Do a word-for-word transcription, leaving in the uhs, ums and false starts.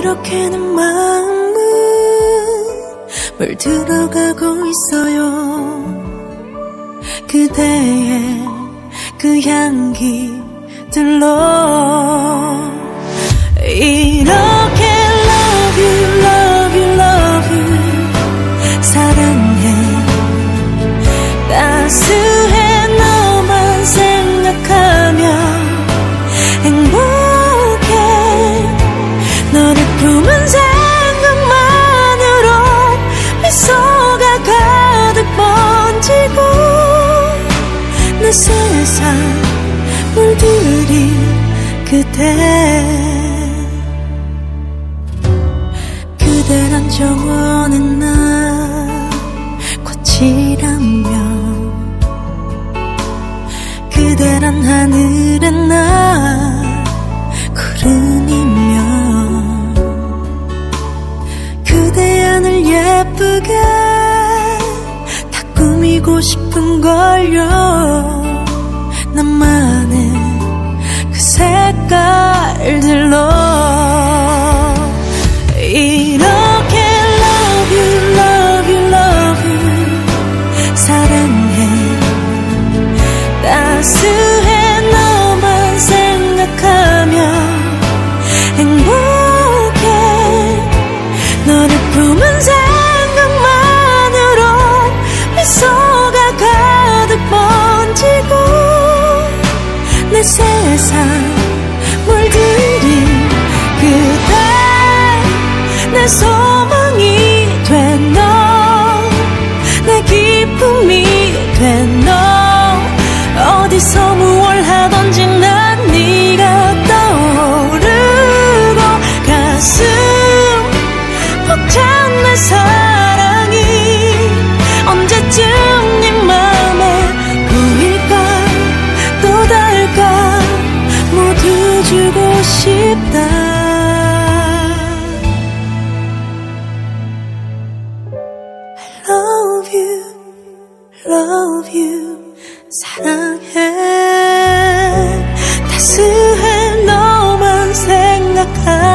이렇게 내 마음은 물들어가고 있어요. 그대의 그 향기들로 이렇게 love you, love you, love you 사랑해. 따스해 너만 생각하며 행복해. 너를 품은 생각만으로 미소가 가득 번지고 내 세상 물들인 그대. 그댈 안 정원은 나 꽃이라며 그대란 하늘에 나 구름이며 그대 안을 예쁘게 다 꾸미고 싶은걸요. 나만의 그 색깔들로 이렇게 love you, love you, love you 사랑해. 따스해 너만 생각하며 행복해. 너를 품은 생각만으로 미소가 가득 번지고 내 세상 물들인 그대. 내 소망이 된 너, 내 기쁨이 된 너. 어디서 무얼 하던지 난 네가 떠오르고 가슴 벅찬 내 사랑이 언제쯤 네 맘에 보일까 또 닿을까 모두 주고 싶다. Love you, love you 사랑해. 따스해 너만 생각하